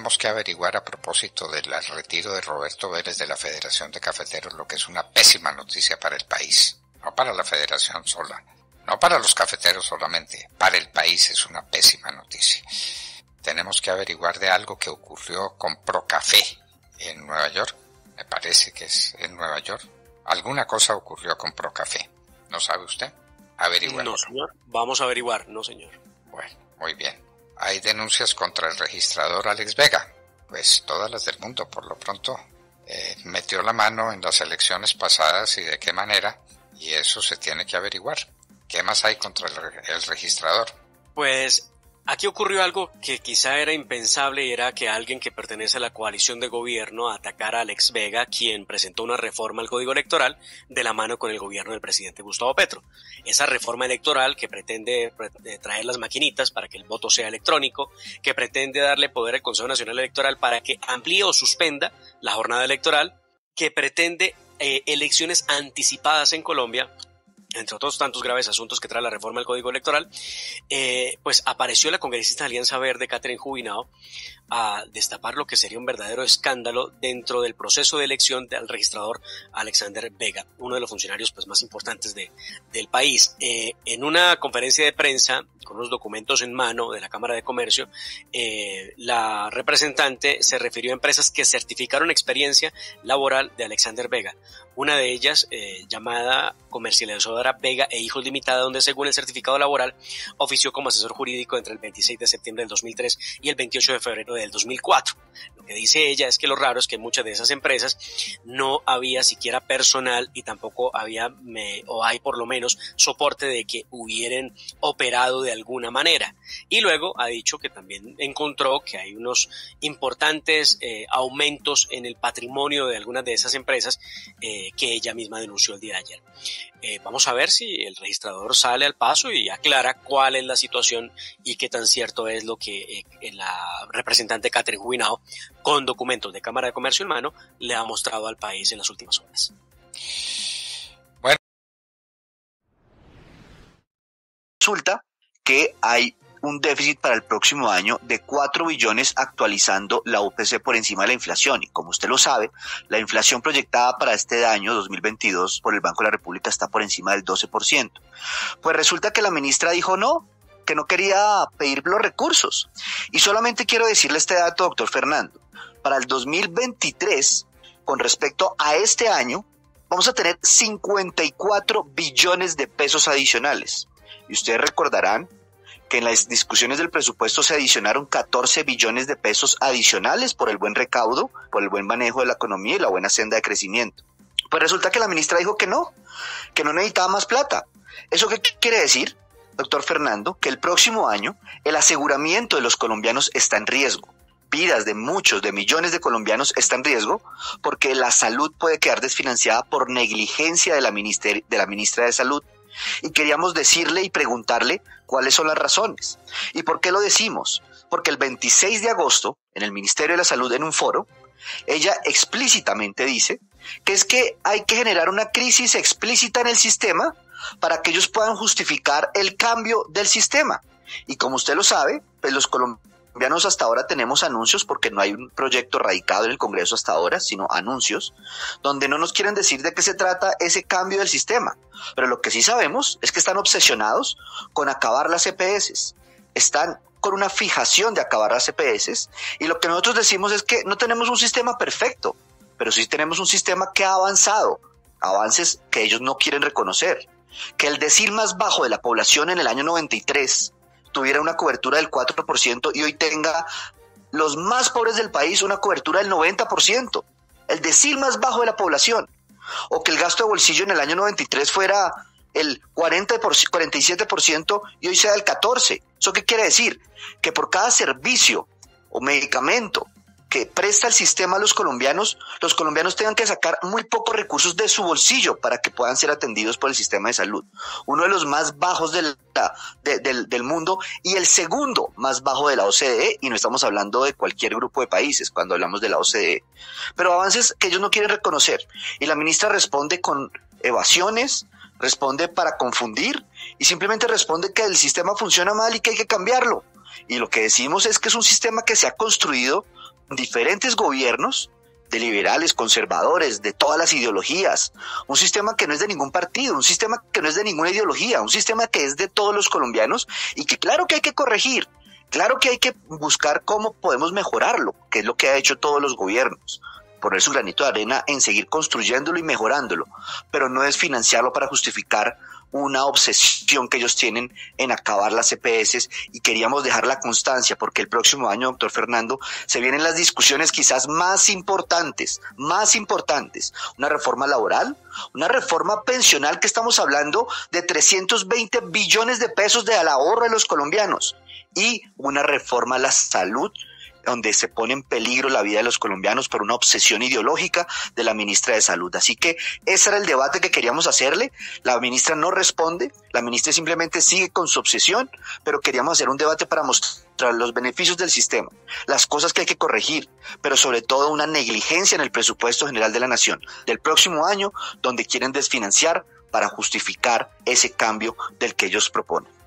tenemos que averiguar a propósito del retiro de Roberto Vélez de la Federación de Cafeteros, lo que es una pésima noticia para el país, no para la federación sola, no para los cafeteros solamente, para el país es una pésima noticia. Tenemos que averiguar de algo que ocurrió con Procafé en Nueva York, me parece que es en Nueva York. Alguna cosa ocurrió con Procafé, ¿no sabe usted? Averiguarlo. No, señor, vamos a averiguar, no, señor. Bueno, muy bien. Hay denuncias contra el registrador Alex Vega, pues todas las del mundo, por lo pronto. Metió la mano en las elecciones pasadas y de qué manera, y eso se tiene que averiguar. ¿Qué más hay contra el registrador? Pues aquí ocurrió algo que quizá era impensable y era que alguien que pertenece a la coalición de gobierno atacara a Alex Vega, quien presentó una reforma al Código Electoral de la mano con el gobierno del presidente Gustavo Petro. Esa reforma electoral que pretende traer las maquinitas para que el voto sea electrónico, que pretende darle poder al Consejo Nacional Electoral para que amplíe o suspenda la jornada electoral, que pretende elecciones anticipadas en Colombia, entre otros tantos graves asuntos que trae la reforma del Código Electoral, pues apareció la congresista de Alianza Verde, Catherine Jubinao, a destapar lo que sería un verdadero escándalo dentro del proceso de elección del registrador Alexander Vega, uno de los funcionarios pues más importantes del país. En una conferencia de prensa, con unos documentos en mano de la Cámara de Comercio, la representante se refirió a empresas que certificaron experiencia laboral de Alexander Vega. Una de ellas, llamada Comercializadora Vega e Hijos Limitada, donde según el certificado laboral ofició como asesor jurídico entre el 26 de septiembre del 2003 y el 28 de febrero del 2004. Lo que dice ella es que lo raro es que en muchas de esas empresas no había siquiera personal y tampoco había, o hay por lo menos, soporte de que hubieran operado de alguna manera. Y luego ha dicho que también encontró que hay unos importantes aumentos en el patrimonio de algunas de esas empresas que ella misma denunció el día de ayer. Vamos a ver si el registrador sale al paso y aclara cuál es la situación y qué tan cierto es lo que la representante Catherine Jubinao, con documentos de Cámara de Comercio en mano, le ha mostrado al país en las últimas horas. Bueno, resulta que hay un déficit para el próximo año de 4 billones actualizando la UPC por encima de la inflación. Y como usted lo sabe, la inflación proyectada para este año 2022 por el Banco de la República está por encima del 12%. Pues resulta que la ministra dijo no, que no quería pedir los recursos. Y solamente quiero decirle este dato, doctor Fernando. Para el 2023, con respecto a este año, vamos a tener 54 billones de pesos adicionales. Y ustedes recordarán que en las discusiones del presupuesto se adicionaron 14 billones de pesos adicionales por el buen recaudo, por el buen manejo de la economía y la buena senda de crecimiento. Pues resulta que la ministra dijo que no necesitaba más plata. ¿Eso qué quiere decir, doctor Fernando? Que el próximo año el aseguramiento de los colombianos está en riesgo. Vidas de muchos, de millones de colombianos está en riesgo porque la salud puede quedar desfinanciada por negligencia de la ministra de Salud. Y queríamos decirle y preguntarle cuáles son las razones. ¿Y por qué lo decimos? Porque el 26 de agosto, en el Ministerio de la Salud, en un foro, ella explícitamente dice que es que hay que generar una crisis explícita en el sistema para que ellos puedan justificar el cambio del sistema. Y como usted lo sabe, pues los colombianos hasta ahora tenemos anuncios, porque no hay un proyecto radicado en el Congreso hasta ahora, sino anuncios, donde no nos quieren decir de qué se trata ese cambio del sistema. Pero lo que sí sabemos es que están obsesionados con acabar las EPS. Están con una fijación de acabar las EPS. Y lo que nosotros decimos es que no tenemos un sistema perfecto, pero sí tenemos un sistema que ha avanzado, avances que ellos no quieren reconocer. Que el decil más bajo de la población en el año 93 tuviera una cobertura del 4% y hoy tenga los más pobres del país una cobertura del 90%, el decil más bajo de la población, o que el gasto de bolsillo en el año 93 fuera el 47% y hoy sea el 14%. ¿Eso qué quiere decir? Que por cada servicio o medicamento que presta el sistema a los colombianos tengan que sacar muy pocos recursos de su bolsillo para que puedan ser atendidos por el sistema de salud. Uno de los más bajos del mundo y el segundo más bajo de la OCDE, y no estamos hablando de cualquier grupo de países cuando hablamos de la OCDE. Pero avances que ellos no quieren reconocer. Y la ministra responde con evasiones, responde para confundir y simplemente responde que el sistema funciona mal y que hay que cambiarlo. Y lo que decimos es que es un sistema que se ha construido diferentes gobiernos, de liberales, conservadores, de todas las ideologías, un sistema que no es de ningún partido, un sistema que no es de ninguna ideología, un sistema que es de todos los colombianos y que claro que hay que corregir, claro que hay que buscar cómo podemos mejorarlo, que es lo que ha hecho todos los gobiernos, poner su granito de arena en seguir construyéndolo y mejorándolo, pero no es financiarlo para justificar una obsesión que ellos tienen en acabar las EPS, y queríamos dejar la constancia porque el próximo año, doctor Fernando, se vienen las discusiones quizás más importantes, una reforma laboral, una reforma pensional que estamos hablando de 320 billones de pesos de al ahorro de los colombianos, y una reforma a la salud donde se pone en peligro la vida de los colombianos por una obsesión ideológica de la ministra de Salud. Así que ese era el debate que queríamos hacerle. La ministra no responde, la ministra simplemente sigue con su obsesión, pero queríamos hacer un debate para mostrar los beneficios del sistema, las cosas que hay que corregir, pero sobre todo una negligencia en el presupuesto general de la nación del próximo año, donde quieren desfinanciar para justificar ese cambio del que ellos proponen.